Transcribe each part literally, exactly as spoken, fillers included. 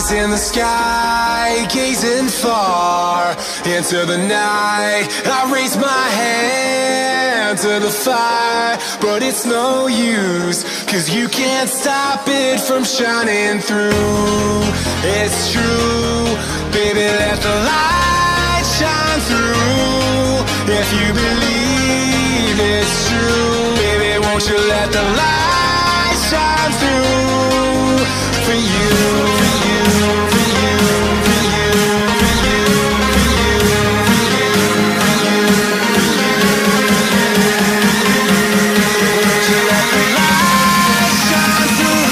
Eyes in the sky, gazing far into the night. I raise my hand to the fire, but it's no use, 'cause you can't stop it from shining through. It's true, baby, let the light shine through. If you believe it's true, baby, won't you let the light shine through for you, for you, for you, for you, for you, for you, for you, for you, for you. Won't you let the light shine through?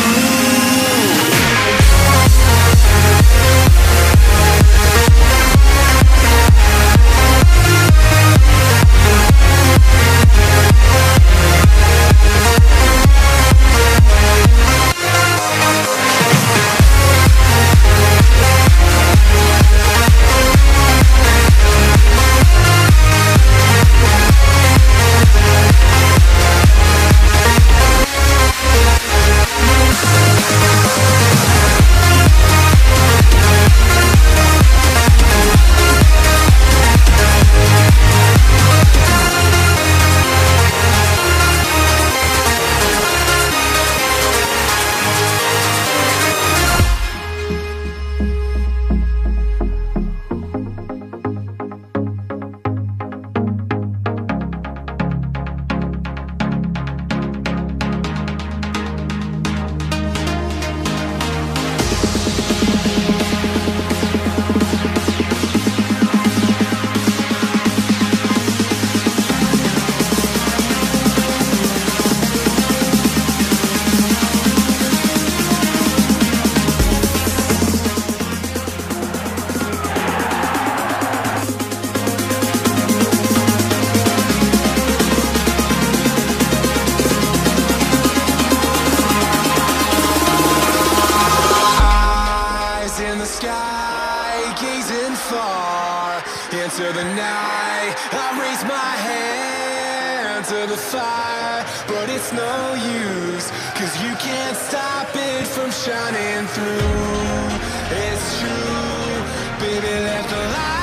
Into the night, I raise my hand to the fire, but it's no use, 'cause you can't stop it from shining through. It's true, baby, let the light